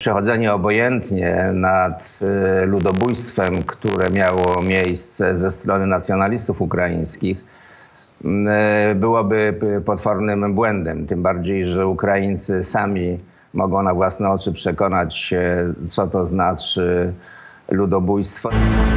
przechodzenie obojętnie nad ludobójstwem, które miało miejsce ze strony nacjonalistów ukraińskich, byłoby potwornym błędem. Tym bardziej, że Ukraińcy sami mogą na własne oczy przekonać się, co to znaczy ludobójstwo.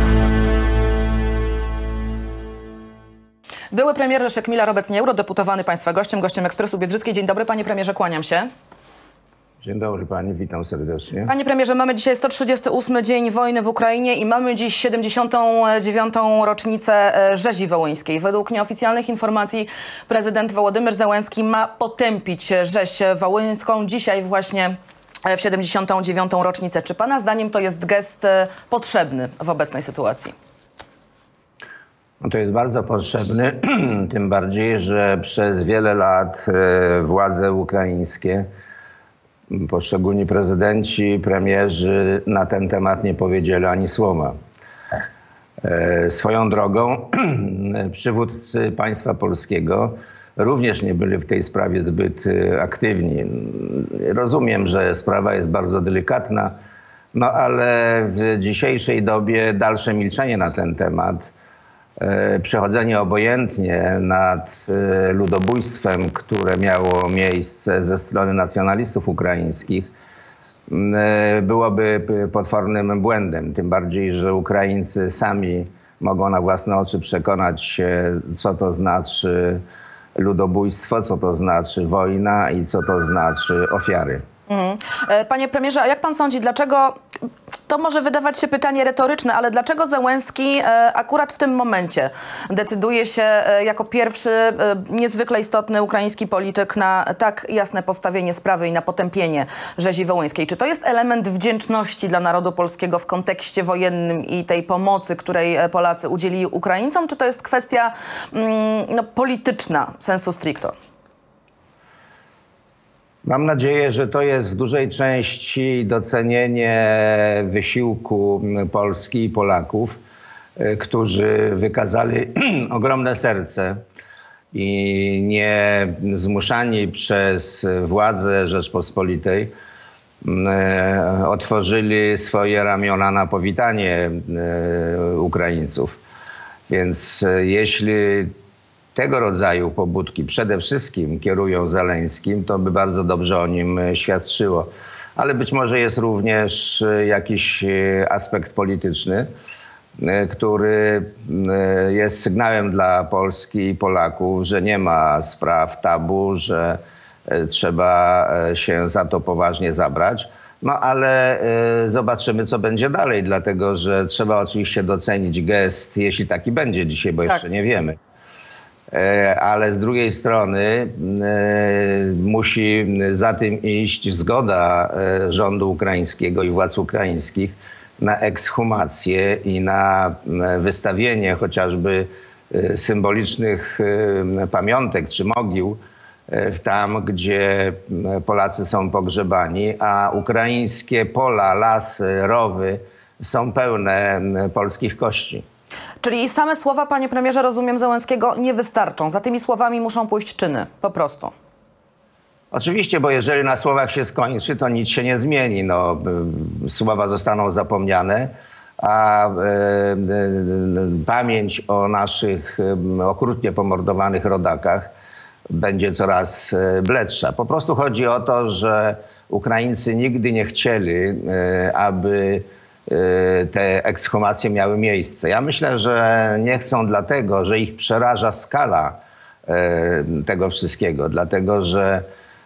Były premier Leszek Millar, obecnie eurodeputowany, państwa gościem Ekspresu Biedrzyckiej. Dzień dobry, panie premierze, kłaniam się. Dzień dobry pani, witam serdecznie. Panie premierze, mamy dzisiaj 138 dzień wojny w Ukrainie i mamy dziś 79. rocznicę rzezi wołyńskiej. Według nieoficjalnych informacji prezydent Wołodymyr Zełenski ma potępić rzeź wołyńską dzisiaj właśnie w 79. rocznicę. Czy pana zdaniem to jest gest potrzebny w obecnej sytuacji? No to jest bardzo potrzebny, tym bardziej, że przez wiele lat władze ukraińskie, poszczególni prezydenci, premierzy na ten temat nie powiedzieli ani słowa. Swoją drogą przywódcy państwa polskiego również nie byli w tej sprawie zbyt aktywni. Rozumiem, że sprawa jest bardzo delikatna, no ale w dzisiejszej dobie dalsze milczenie na ten temat, przechodzenie obojętnie nad ludobójstwem, które miało miejsce ze strony nacjonalistów ukraińskich, byłoby potwornym błędem. Tym bardziej, że Ukraińcy sami mogą na własne oczy przekonać się, co to znaczy ludobójstwo, co to znaczy wojna i co to znaczy ofiary. Panie premierze, a jak pan sądzi, dlaczego, to może wydawać się pytanie retoryczne, ale dlaczego Zełenski akurat w tym momencie decyduje się jako pierwszy niezwykle istotny ukraiński polityk na tak jasne postawienie sprawy i na potępienie rzezi wołyńskiej? Czy to jest element wdzięczności dla narodu polskiego w kontekście wojennym i tej pomocy, której Polacy udzielili Ukraińcom, czy to jest kwestia polityczna sensu stricto? Mam nadzieję, że to jest w dużej części docenienie wysiłku Polski i Polaków, którzy wykazali ogromne serce i nie zmuszani przez władze Rzeczpospolitej otworzyli swoje ramiona na powitanie Ukraińców. Więc jeśli tego rodzaju pobudki przede wszystkim kierują Zełenskim, to by bardzo dobrze o nim świadczyło. Ale być może jest również jakiś aspekt polityczny, który jest sygnałem dla Polski i Polaków, że nie ma spraw tabu, że trzeba się za to poważnie zabrać. No ale zobaczymy, co będzie dalej, dlatego że trzeba oczywiście docenić gest, jeśli taki będzie dzisiaj, bo jeszcze nie wiemy. Ale z drugiej strony musi za tym iść zgoda rządu ukraińskiego i władz ukraińskich na ekshumację i na wystawienie chociażby symbolicznych pamiątek czy mogił tam, gdzie Polacy są pogrzebani, a ukraińskie pola, lasy, rowy są pełne polskich kości. Czyli same słowa, panie premierze, rozumiem, Zełenskiego nie wystarczą. Za tymi słowami muszą pójść czyny, po prostu. Oczywiście, bo jeżeli na słowach się skończy, to nic się nie zmieni. No, słowa zostaną zapomniane, a pamięć o naszych okrutnie pomordowanych rodakach będzie coraz bledsza. Po prostu chodzi o to, że Ukraińcy nigdy nie chcieli, aby te ekshumacje miały miejsce. Ja myślę, że nie chcą dlatego, że ich przeraża skala tego wszystkiego. Dlatego, że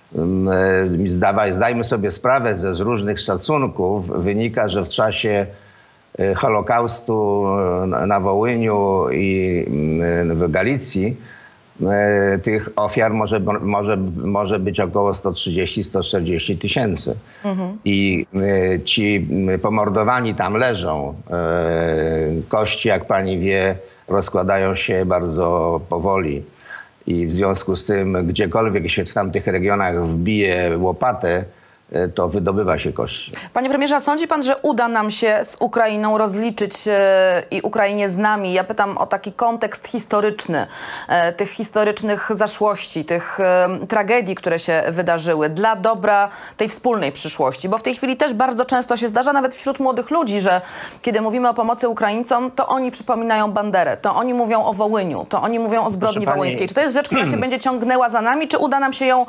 zdajmy sobie sprawę, że z różnych szacunków wynika, że w czasie Holokaustu na Wołyniu i w Galicji tych ofiar może być około 130-140 tysięcy. I ci pomordowani tam leżą. Kości, jak pani wie, rozkładają się bardzo powoli. I w związku z tym, gdziekolwiek się w tamtych regionach wbije łopatę, to wydobywa się kości. Panie premierze, a sądzi pan, że uda nam się z Ukrainą rozliczyć i Ukrainie z nami? Ja pytam o taki kontekst historyczny, tych historycznych zaszłości, tych tragedii, które się wydarzyły dla dobra tej wspólnej przyszłości. Bo w tej chwili też bardzo często się zdarza, nawet wśród młodych ludzi, że kiedy mówimy o pomocy Ukraińcom, to oni przypominają Banderę, to oni mówią o Wołyniu, to oni mówią o zbrodni wołyńskiej. Czy to jest rzecz, która się będzie ciągnęła za nami, czy uda nam się ją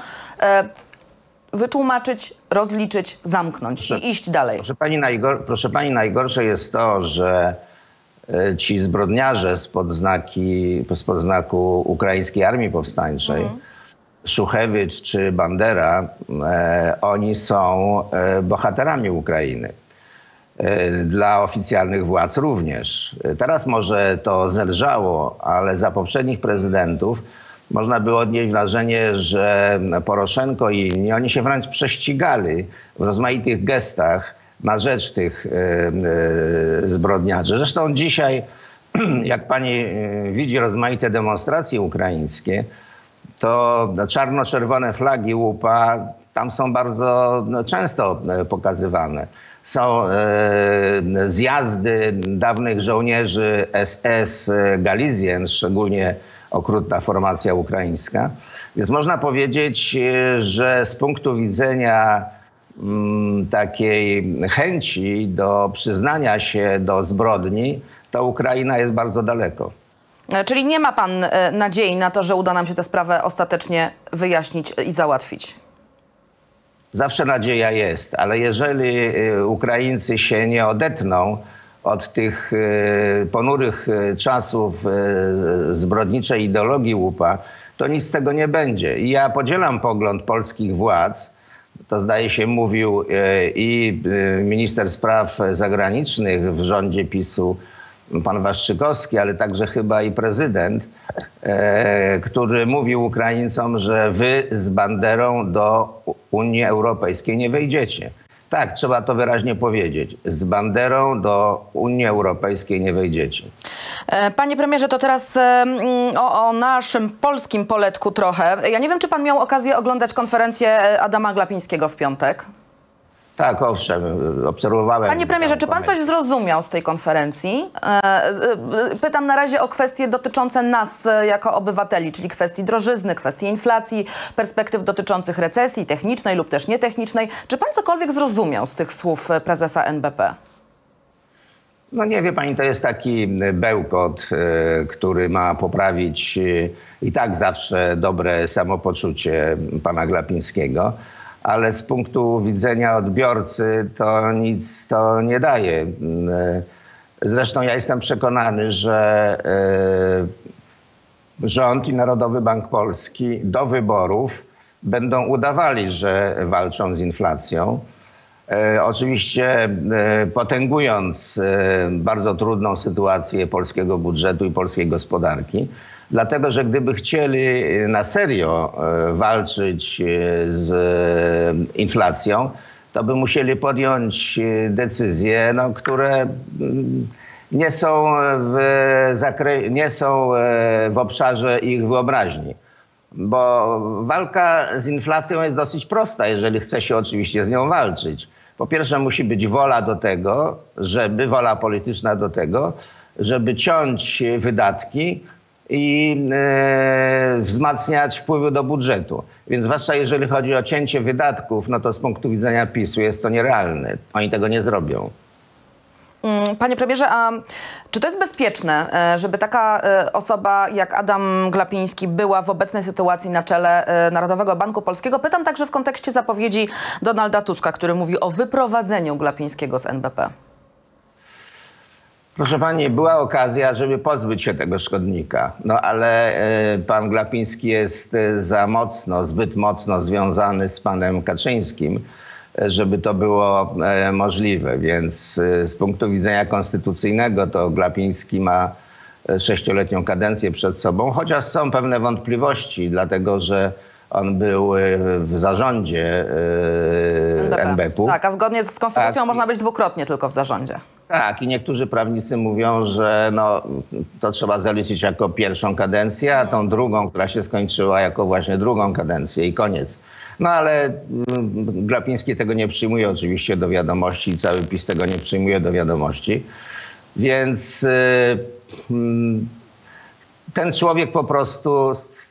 wytłumaczyć, rozliczyć, zamknąć i iść dalej? Proszę pani, najgorsze jest to, że ci zbrodniarze spod znaku Ukraińskiej Armii Powstańczej, Szuchewicz czy Bandera, oni są bohaterami Ukrainy. Dla oficjalnych władz również. Teraz może to zelżało, ale za poprzednich prezydentów można było odnieść wrażenie, że Poroszenko i inni, oni się wręcz prześcigali w rozmaitych gestach na rzecz tych zbrodniarzy. Zresztą dzisiaj, jak pani widzi rozmaite demonstracje ukraińskie, to czarno-czerwone flagi łupa tam są bardzo często pokazywane. Są zjazdy dawnych żołnierzy SS Galizjen, szczególnie okrutna formacja ukraińska. Więc można powiedzieć, że z punktu widzenia takiej chęci do przyznania się do zbrodni, to Ukraina jest bardzo daleko. Czyli nie ma pan nadziei na to, że uda nam się tę sprawę ostatecznie wyjaśnić i załatwić? Zawsze nadzieja jest, ale jeżeli Ukraińcy się nie odetną od tych ponurych czasów zbrodniczej ideologii łupa, to nic z tego nie będzie. I ja podzielam pogląd polskich władz, to zdaje się mówił i minister spraw zagranicznych w rządzie PiS-u, pan Waszczykowski, ale także chyba i prezydent, który mówił Ukraińcom, że wy z Banderą do Unii Europejskiej nie wejdziecie. Tak, trzeba to wyraźnie powiedzieć. Z Banderą do Unii Europejskiej nie wejdziecie. Panie premierze, to teraz o naszym polskim poletku trochę. Ja nie wiem, czy pan miał okazję oglądać konferencję Adama Glapińskiego w piątek? Tak, owszem, obserwowałem. Panie premierze, czy pan coś zrozumiał z tej konferencji? Pytam na razie o kwestie dotyczące nas jako obywateli, czyli kwestii drożyzny, kwestii inflacji, perspektyw dotyczących recesji technicznej lub też nietechnicznej. Czy pan cokolwiek zrozumiał z tych słów prezesa NBP? No nie wie pani, to jest taki bełkot, który ma poprawić i tak zawsze dobre samopoczucie pana Glapińskiego. Ale z punktu widzenia odbiorcy to nic to nie daje. Zresztą ja jestem przekonany, że rząd i Narodowy Bank Polski do wyborów będą udawali, że walczą z inflacją. Oczywiście potęgując bardzo trudną sytuację polskiego budżetu i polskiej gospodarki. Dlatego, że gdyby chcieli na serio walczyć z inflacją, to by musieli podjąć decyzje, które nie są w obszarze ich wyobraźni. Bo walka z inflacją jest dosyć prosta, jeżeli chce się oczywiście z nią walczyć. Po pierwsze musi być wola polityczna do tego, żeby ciąć wydatki i wzmacniać wpływy do budżetu. Więc zwłaszcza jeżeli chodzi o cięcie wydatków, no to z punktu widzenia PiS-u jest to nierealne. Oni tego nie zrobią. Panie premierze, a czy to jest bezpieczne, żeby taka osoba jak Adam Glapiński była w obecnej sytuacji na czele Narodowego Banku Polskiego? Pytam także w kontekście zapowiedzi Donalda Tuska, który mówi o wyprowadzeniu Glapińskiego z NBP. Proszę pani, była okazja, żeby pozbyć się tego szkodnika. No ale pan Glapiński jest zbyt mocno związany z panem Kaczyńskim, żeby to było możliwe. Więc z punktu widzenia konstytucyjnego to Glapiński ma 6-letnią kadencję przed sobą, chociaż są pewne wątpliwości, dlatego że on był w zarządzie NBP-u. Tak, a zgodnie z konstytucją można być dwukrotnie tylko w zarządzie. Tak, i niektórzy prawnicy mówią, że to trzeba zaliczyć jako pierwszą kadencję, a tą drugą, która się skończyła, jako właśnie drugą kadencję i koniec. No ale Glapiński tego nie przyjmuje oczywiście do wiadomości i cały PiS tego nie przyjmuje do wiadomości. Więc ten człowiek po prostu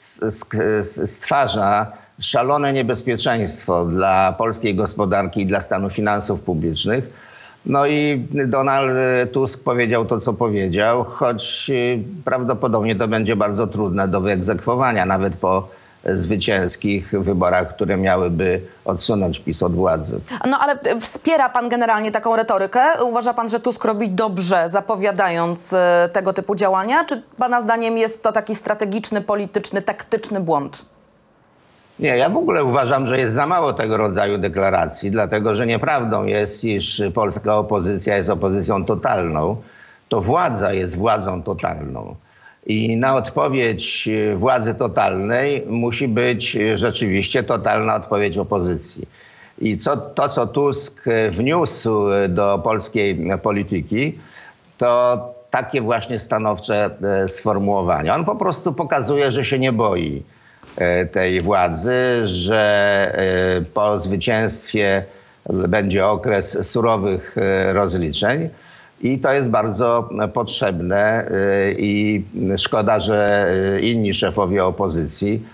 stwarza szalone niebezpieczeństwo dla polskiej gospodarki i dla stanu finansów publicznych. No i Donald Tusk powiedział to, co powiedział, choć prawdopodobnie to będzie bardzo trudne do wyegzekwowania, nawet po zwycięskich wyborach, które miałyby odsunąć PiS od władzy. No ale wspiera pan generalnie taką retorykę? Uważa pan, że Tusk robi dobrze, zapowiadając tego typu działania? Czy pana zdaniem jest to taki strategiczny, polityczny, taktyczny błąd? Nie, ja w ogóle uważam, że jest za mało tego rodzaju deklaracji, dlatego że nieprawdą jest, iż polska opozycja jest opozycją totalną. To władza jest władzą totalną. I na odpowiedź władzy totalnej musi być rzeczywiście totalna odpowiedź opozycji. I to, co Tusk wniósł do polskiej polityki, to takie właśnie stanowcze sformułowania. On po prostu pokazuje, że się nie boi tej władzy, że po zwycięstwie będzie okres surowych rozliczeń. I to jest bardzo potrzebne i szkoda, że inni szefowie opozycji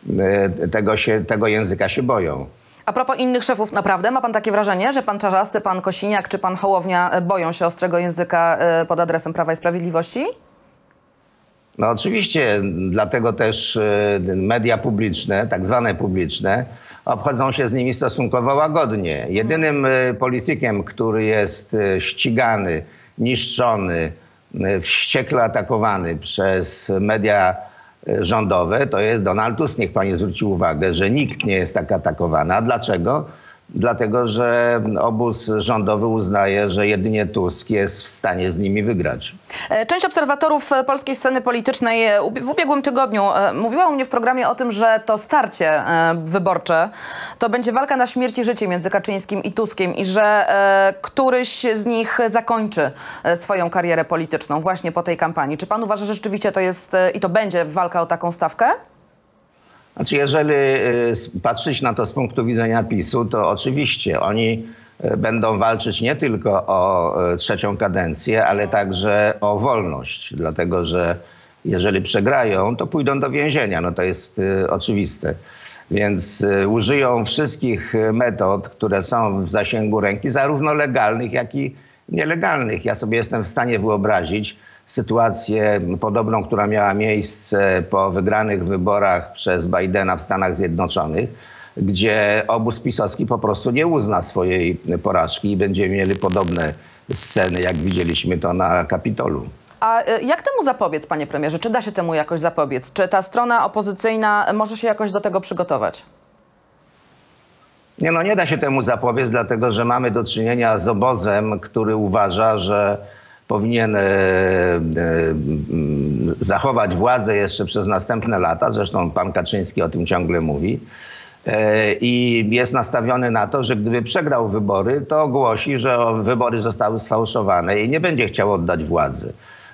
tego języka się boją. A propos innych szefów, naprawdę ma pan takie wrażenie, że pan Czarzasty, pan Kosiniak czy pan Hołownia boją się ostrego języka pod adresem Prawa i Sprawiedliwości? No oczywiście, dlatego też media publiczne, tak zwane publiczne, obchodzą się z nimi stosunkowo łagodnie. Jedynym politykiem, który jest ścigany, niszczony, wściekle atakowany przez media rządowe, to jest Donald Tusk. Niech pani zwróci uwagę, że nikt nie jest tak atakowany. A dlaczego? Dlatego, że obóz rządowy uznaje, że jedynie Tusk jest w stanie z nimi wygrać. Część obserwatorów polskiej sceny politycznej w ubiegłym tygodniu mówiła u mnie w programie o tym, że to starcie wyborcze to będzie walka na śmierć i życie między Kaczyńskim i Tuskiem i że któryś z nich zakończy swoją karierę polityczną właśnie po tej kampanii. Czy pan uważa, że rzeczywiście to jest i to będzie walka o taką stawkę? Znaczy, jeżeli patrzeć na to z punktu widzenia PiS-u, to oczywiście oni będą walczyć nie tylko o trzecią kadencję, ale także o wolność. Dlatego, że jeżeli przegrają, to pójdą do więzienia. No to jest oczywiste. Więc użyją wszystkich metod, które są w zasięgu ręki, zarówno legalnych, jak i nielegalnych. Ja sobie jestem w stanie wyobrazić sytuację podobną, która miała miejsce po wygranych wyborach przez Bidena w Stanach Zjednoczonych, gdzie obóz pisowski po prostu nie uzna swojej porażki i będziemy mieli podobne sceny, jak widzieliśmy to na Kapitolu. A jak temu zapobiec, panie premierze? Czy da się temu jakoś zapobiec? Czy ta strona opozycyjna może się jakoś do tego przygotować? Nie, no nie da się temu zapobiec, dlatego że mamy do czynienia z obozem, który uważa, że powinien zachować władzę jeszcze przez następne lata. Zresztą pan Kaczyński o tym ciągle mówi. I jest nastawiony na to, że gdyby przegrał wybory, to ogłosi, że wybory zostały sfałszowane i nie będzie chciał oddać władzy.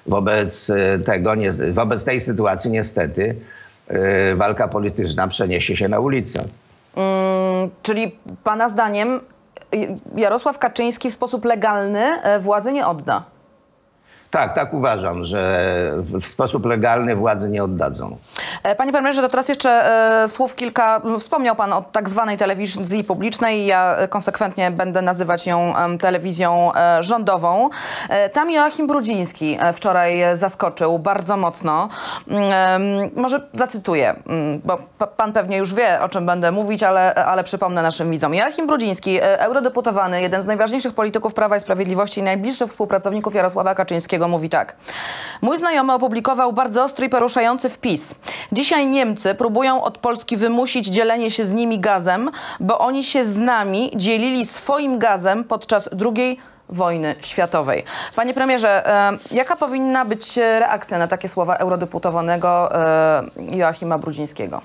Wobec tej sytuacji niestety walka polityczna przeniesie się na ulicę. Czyli pana zdaniem Jarosław Kaczyński w sposób legalny władzy nie odda? Tak uważam, że w sposób legalny władzy nie oddadzą. Panie premierze, to teraz jeszcze słów kilka. Wspomniał pan o tak zwanej telewizji publicznej. Ja konsekwentnie będę nazywać ją telewizją rządową. Tam Joachim Brudziński wczoraj zaskoczył bardzo mocno. Może zacytuję, bo pan pewnie już wie, o czym będę mówić, ale przypomnę naszym widzom. Joachim Brudziński, eurodeputowany, jeden z najważniejszych polityków Prawa i Sprawiedliwości i najbliższych współpracowników Jarosława Kaczyńskiego, mówi tak. Mój znajomy opublikował bardzo ostry i poruszający wpis. Dzisiaj Niemcy próbują od Polski wymusić dzielenie się z nimi gazem, bo oni się z nami dzielili swoim gazem podczas II wojny światowej. Panie premierze, jaka powinna być reakcja na takie słowa eurodeputowanego Joachima Brudzińskiego?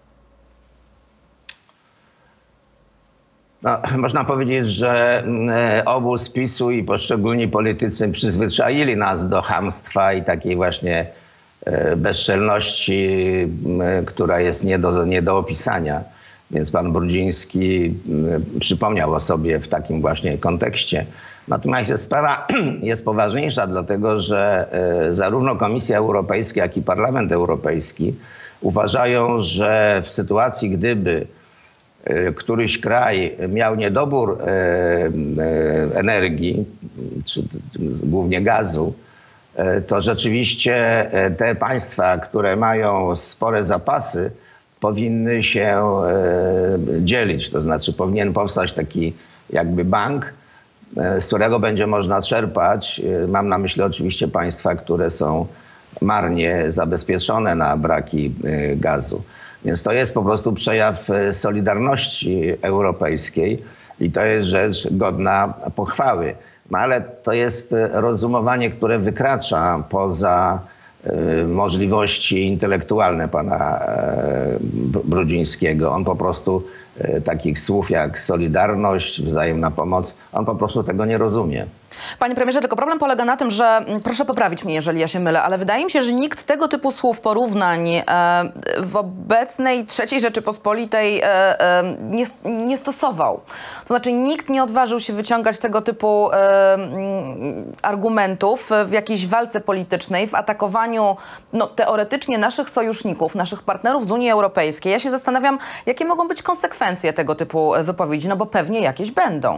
No, można powiedzieć, że obóz PiS-u i poszczególni politycy przyzwyczaili nas do chamstwa i takiej właśnie bezczelności, która jest nie do opisania. Więc pan Brudziński przypomniał o sobie w takim właśnie kontekście. Natomiast sprawa jest poważniejsza, dlatego że zarówno Komisja Europejska, jak i Parlament Europejski uważają, że w sytuacji, gdyby któryś kraj miał niedobór energii, czy głównie gazu, to rzeczywiście te państwa, które mają spore zapasy, powinny się dzielić. To znaczy powinien powstać taki jakby bank, z którego będzie można czerpać. Mam na myśli oczywiście państwa, które są marnie zabezpieczone na braki gazu. Więc to jest po prostu przejaw solidarności europejskiej i to jest rzecz godna pochwały. No ale to jest rozumowanie, które wykracza poza możliwości intelektualne pana Brudzińskiego. On po prostu takich słów jak solidarność, wzajemna pomoc, on po prostu tego nie rozumie. Panie premierze, tylko problem polega na tym, że, proszę poprawić mnie, jeżeli ja się mylę, ale wydaje mi się, że nikt tego typu słów, porównań w obecnej III Rzeczypospolitej nie stosował. To znaczy nikt nie odważył się wyciągać tego typu argumentów w jakiejś walce politycznej, w atakowaniu teoretycznie naszych sojuszników, naszych partnerów z Unii Europejskiej. Ja się zastanawiam, jakie mogą być konsekwencje tego typu wypowiedzi, no bo pewnie jakieś będą.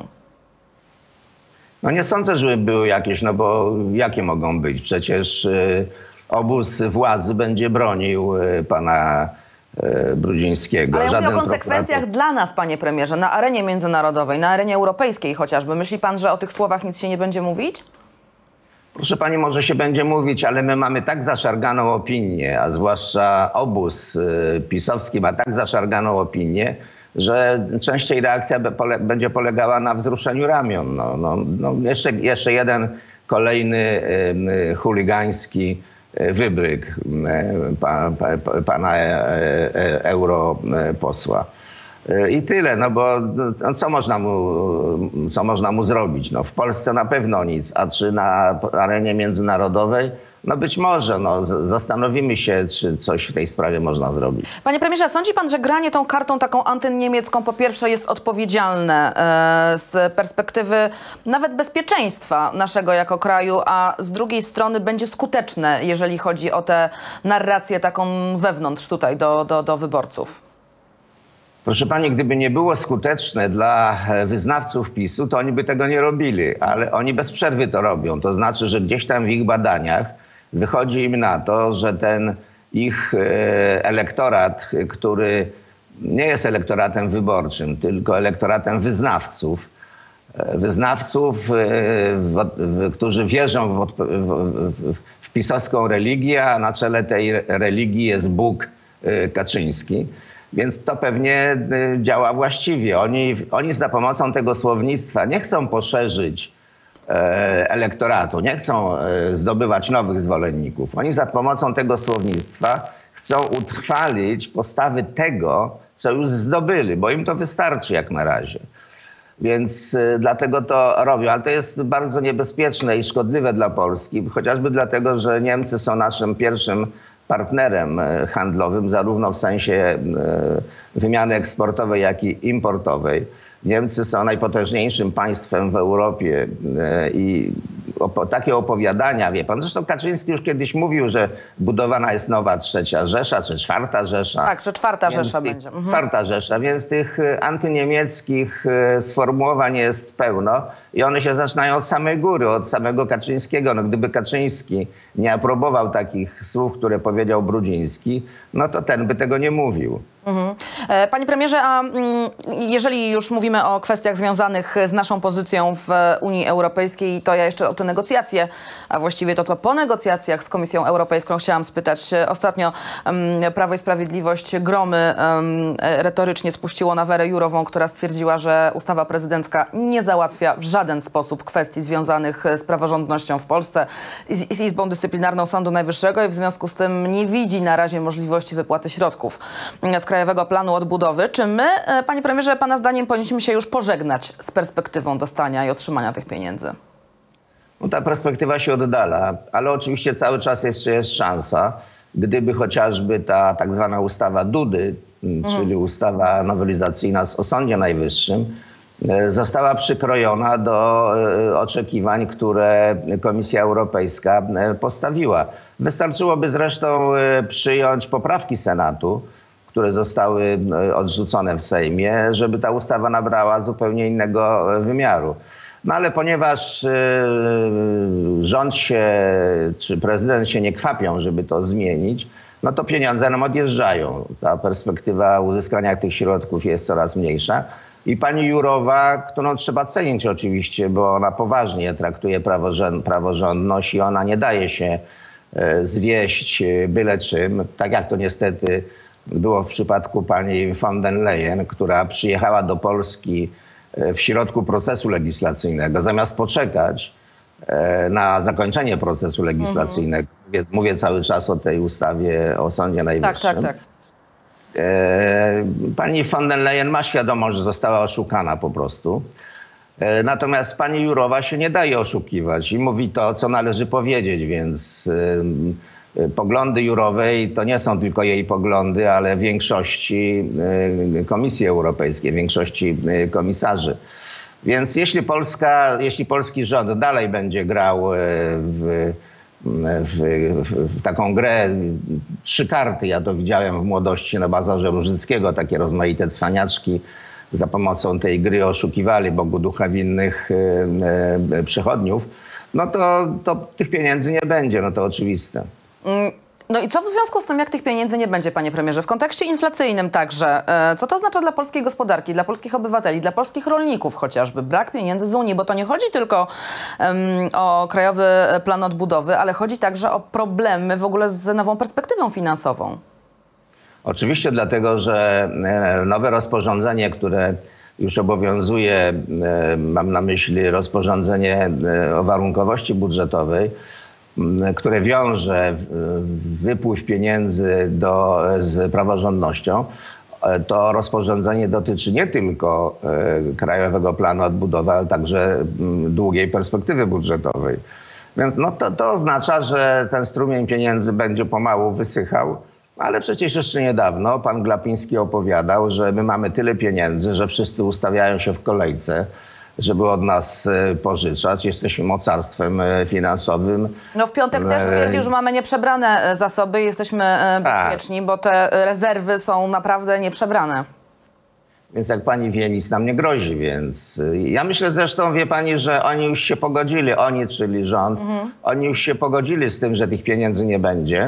No nie sądzę, żeby były jakieś, no bo jakie mogą być? Przecież obóz władzy będzie bronił pana Brudzińskiego. Ale ja mówię o konsekwencjach dla nas, panie premierze, na arenie międzynarodowej, na arenie europejskiej chociażby. Myśli pan, że o tych słowach nic się nie będzie mówić? Proszę pani, może się będzie mówić, ale my mamy tak zaszarganą opinię, a zwłaszcza obóz pisowski ma tak zaszarganą opinię, że częściej reakcja będzie polegała na wzruszeniu ramion. Jeszcze jeden kolejny chuligański wybryk pana europosła. I tyle, no bo co można mu zrobić? No, w Polsce na pewno nic, a czy na arenie międzynarodowej? No być może, zastanowimy się, czy coś w tej sprawie można zrobić. Panie premierze, sądzi pan, że granie tą kartą taką antyniemiecką po pierwsze jest odpowiedzialne z perspektywy nawet bezpieczeństwa naszego jako kraju, a z drugiej strony będzie skuteczne, jeżeli chodzi o tę narrację taką wewnątrz tutaj do wyborców? Proszę pani, gdyby nie było skuteczne dla wyznawców PiS-u, to oni by tego nie robili, ale oni bez przerwy to robią. To znaczy, że gdzieś tam w ich badaniach wychodzi im na to, że ten ich elektorat, który nie jest elektoratem wyborczym, tylko elektoratem wyznawców, którzy wierzą w pisowską religię, a na czele tej religii jest Bóg Kaczyński. Więc to pewnie działa właściwie. Oni za pomocą tego słownictwa nie chcą poszerzyć elektoratu, nie chcą zdobywać nowych zwolenników. Oni za pomocą tego słownictwa chcą utrwalić postawy tego, co już zdobyli, bo im to wystarczy jak na razie. Więc dlatego to robią. Ale to jest bardzo niebezpieczne i szkodliwe dla Polski, chociażby dlatego, że Niemcy są naszym pierwszym partnerem handlowym, zarówno w sensie wymiany eksportowej, jak i importowej. Niemcy są najpotężniejszym państwem w Europie i takie opowiadania, wie pan, zresztą Kaczyński już kiedyś mówił, że budowana jest nowa trzecia Rzesza, czy czwarta Rzesza. Tak, że czwarta Rzesza będzie. Czwarta Rzesza, więc tych antyniemieckich sformułowań jest pełno i one się zaczynają od samej góry, od samego Kaczyńskiego. No, gdyby Kaczyński nie aprobował takich słów, które powiedział Brudziński, no to ten by tego nie mówił. Panie premierze, a jeżeli już mówimy o kwestiach związanych z naszą pozycją w Unii Europejskiej, to ja jeszcze o te negocjacje, a właściwie to, co po negocjacjach z Komisją Europejską chciałam spytać. Ostatnio Prawo i Sprawiedliwość gromy retorycznie spuściło na Werę Jourową, która stwierdziła, że ustawa prezydencka nie załatwia w żaden sposób kwestii związanych z praworządnością w Polsce, z Izbą Dyscyplinarną Sądu Najwyższego i w związku z tym nie widzi na razie możliwości wypłaty środków z Krajowego Planu Odbudowy. Czy my, panie premierze, pana zdaniem powinniśmy się już pożegnać z perspektywą dostania i otrzymania tych pieniędzy? No, ta perspektywa się oddala, ale oczywiście cały czas jeszcze jest szansa, gdyby chociażby ta tak zwana ustawa Dudy czyli ustawa nowelizacyjna o Sądzie Najwyższym, została przykrojona do oczekiwań, które Komisja Europejska postawiła. Wystarczyłoby zresztą przyjąć poprawki Senatu, które zostały odrzucone w Sejmie, żeby ta ustawa nabrała zupełnie innego wymiaru. No ale ponieważ rząd się, czy prezydent się nie kwapią, żeby to zmienić, no to pieniądze nam odjeżdżają. Ta perspektywa uzyskania tych środków jest coraz mniejsza. I pani Jourová, którą trzeba cenić oczywiście, bo ona poważnie traktuje praworządność i ona nie daje się zwieść byle czym, tak jak to niestety było w przypadku pani von der Leyen, która przyjechała do Polski w środku procesu legislacyjnego, zamiast poczekać na zakończenie procesu legislacyjnego. Mówię cały czas o tej ustawie o Sądzie Najwyższym. Tak. Pani von der Leyen ma świadomość, że została oszukana po prostu. Natomiast pani Jourová się nie daje oszukiwać i mówi to, co należy powiedzieć, więc poglądy Jourovej to nie są tylko jej poglądy, ale większości Komisji Europejskiej, większości komisarzy. Więc jeśli polski rząd dalej będzie grał w taką grę 3 karty, ja to widziałem w młodości na bazarze Różyckiego, takie rozmaite cwaniaczki za pomocą tej gry oszukiwali Bogu ducha winnych przechodniów, no to tych pieniędzy nie będzie, no to oczywiste. No i co w związku z tym, jak tych pieniędzy nie będzie, panie premierze, w kontekście inflacyjnym także, co to oznacza dla polskiej gospodarki, dla polskich obywateli, dla polskich rolników chociażby, brak pieniędzy z Unii, bo to nie chodzi tylko o Krajowy Plan Odbudowy, ale chodzi także o problemy w ogóle z nową perspektywą finansową. Oczywiście dlatego, że nowe rozporządzenie, które już obowiązuje, mam na myśli rozporządzenie o warunkowości budżetowej, które wiąże wypływ pieniędzy z praworządnością, to rozporządzenie dotyczy nie tylko Krajowego Planu Odbudowy, ale także długiej perspektywy budżetowej. Więc no to oznacza, że ten strumień pieniędzy będzie pomału wysychał, ale przecież jeszcze niedawno pan Glapiński opowiadał, że my mamy tyle pieniędzy, że wszyscy ustawiają się w kolejce, żeby od nas pożyczać. Jesteśmy mocarstwem finansowym. No w piątek też twierdził, że mamy nieprzebrane zasoby i jesteśmy bezpieczni, bo te rezerwy są naprawdę nieprzebrane. Więc jak pani wie, nic nam nie grozi, więc ja myślę zresztą, wie pani, że oni już się pogodzili, oni, czyli rząd, oni już się pogodzili z tym, że tych pieniędzy nie będzie.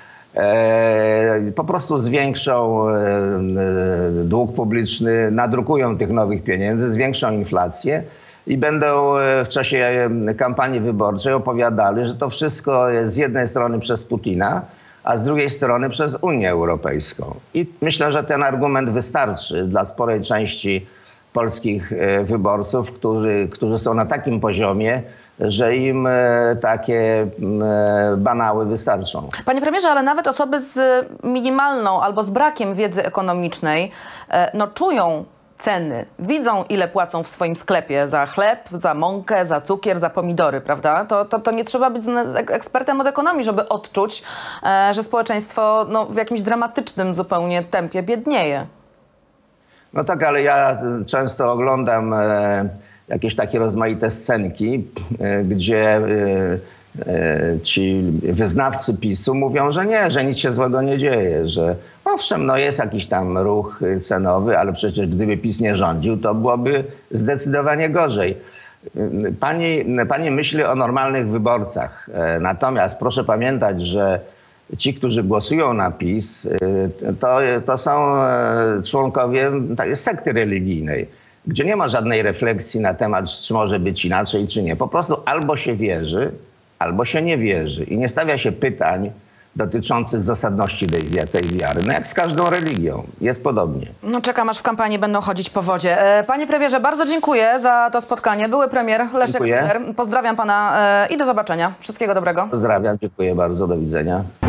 Po prostu zwiększą dług publiczny, nadrukują tych nowych pieniędzy, zwiększą inflację i będą w czasie kampanii wyborczej opowiadali, że to wszystko jest z jednej strony przez Putina, a z drugiej strony przez Unię Europejską. I myślę, że ten argument wystarczy dla sporej części polskich wyborców, którzy są na takim poziomie, że im takie banały wystarczą. Panie premierze, ale nawet osoby z minimalną albo z brakiem wiedzy ekonomicznej no, czują ceny, widzą, ile płacą w swoim sklepie za chleb, za mąkę, za cukier, za pomidory, prawda? To nie trzeba być ekspertem od ekonomii, żeby odczuć, że społeczeństwo no, w jakimś dramatycznym zupełnie tempie biednieje. No tak, ale ja często oglądam jakieś takie rozmaite scenki, gdzie ci wyznawcy PiS-u mówią, że nie, że nic się złego nie dzieje, że owszem, no jest jakiś tam ruch cenowy, ale przecież gdyby PiS nie rządził, to byłoby zdecydowanie gorzej. Pani myśli o normalnych wyborcach, natomiast proszę pamiętać, że ci, którzy głosują na PiS, to są członkowie sekty religijnej, gdzie nie ma żadnej refleksji na temat, czy może być inaczej, czy nie. Po prostu albo się wierzy, albo się nie wierzy. I nie stawia się pytań dotyczących zasadności tej wiary. No jak z każdą religią. Jest podobnie. No czekam, aż w kampanii będą chodzić po wodzie. Panie premierze, bardzo dziękuję za to spotkanie. Były premier Leszek Miller. Pozdrawiam pana i do zobaczenia. Wszystkiego dobrego. Pozdrawiam, dziękuję bardzo. Do widzenia.